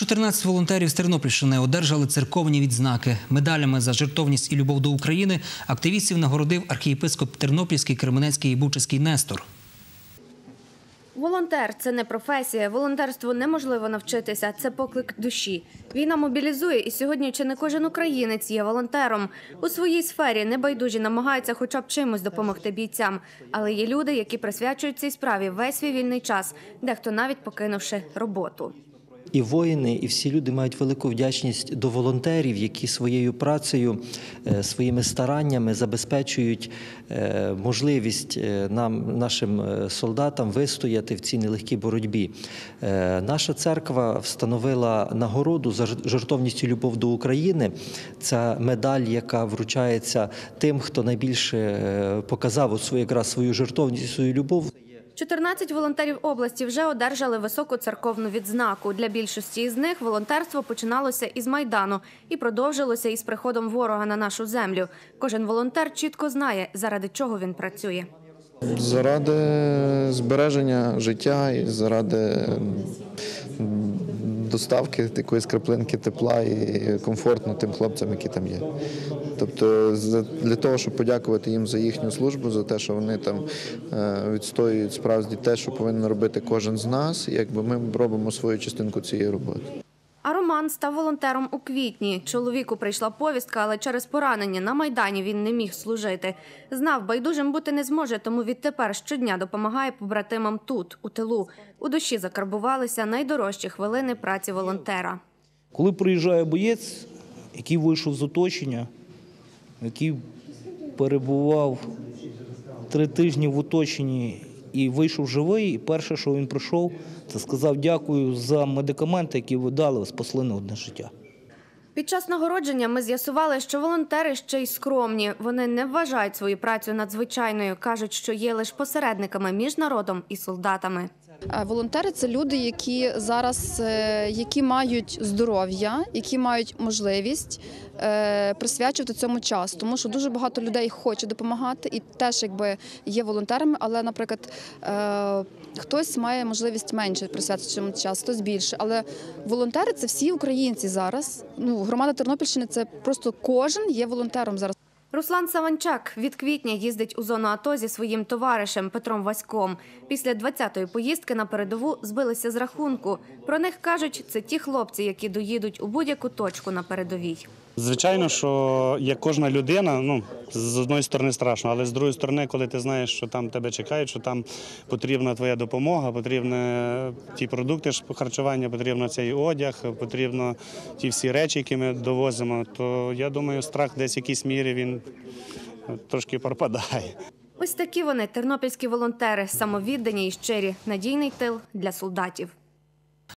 14 волонтерів з Тернопільщини одержали церковні відзнаки. Медалями за жертовність і любов до України активістів нагородив архієпископ Тернопільський, Кременецький і Бучацький Нестор. Волонтер – це не професія. Волонтерству неможливо навчитися. Це поклик душі. Війна мобілізує, і сьогодні чи не кожен українець є волонтером. У своїй сфері небайдужі намагаються хоча б чимось допомогти бійцям. Але є люди, які присвячують цій справі весь свій вільний час, дехто навіть покинувши роботу. І воїни, і всі люди мають велику вдячність до волонтерів, які своєю працею, своїми стараннями забезпечують можливість нашим солдатам вистояти в цій нелегкій боротьбі. Наша церква встановила нагороду за жертовність і любов до України. Це медаль, яка вручається тим, хто найбільше показав якраз свою жертовність і свою любов. 14 волонтерів області вже одержали високу церковну відзнаку. Для більшості із них волонтерство починалося із Майдану і продовжилося із приходом ворога на нашу землю. Кожен волонтер чітко знає, заради чого він працює. Заради збереження життя і заради доставки якоїсь краплинки тепла і комфортно тим хлопцям, які там є. Тобто для того, щоб подякувати їм за їхню службу, за те, що вони там відстоюють справді те, що повинен робити кожен з нас, якби ми робимо свою частинку цієї роботи. А Роман став волонтером у квітні. Чоловіку прийшла повістка, але через поранення на Майдані він не міг служити. Знав, байдужим бути не зможе, тому відтепер щодня допомагає побратимам тут, у тилу. У душі закарбувалися найдорожчі хвилини праці волонтера. Коли приїжджає боєць, який вийшов з оточення, який перебував 3 тижні в оточенні і вийшов живий, і перше, що він прийшов, це сказав дякую за медикаменти, які ви дали, спасли не одне життя. Під час нагородження ми з'ясували, що волонтери ще й скромні. Вони не вважають свою працю надзвичайною. Кажуть, що є лише посередниками між народом і солдатами. Волонтери – це люди, які мають здоров'я, які мають можливість присвячувати цьому час. Тому що дуже багато людей хоче допомагати і теж є волонтерами, але, наприклад, хтось має можливість менше присвятити цьому час, хтось більше. Але волонтери – це всі українці зараз. Громада Тернопільщини – це просто кожен є волонтером зараз. Руслан Саванчак від квітня їздить у зону АТО зі своїм товаришем Петром Васьком. Після 20-ї поїздки на передову збилися з рахунку. Про них кажуть, це ті хлопці, які доїдуть у будь-яку точку на передовій. Звичайно, що як кожна людина, з одної сторони страшно, але з другої сторони, коли ти знаєш, що там тебе чекають, що там потрібна твоя допомога, потрібні ті продукти харчування, потрібно цей одяг, потрібно ті всі речі, які ми довозимо, то я думаю, страх десь в якійсь мірі він трошки пропадає. Ось такі вони, тернопільські волонтери, самовіддані і щирі, надійний тил для солдатів.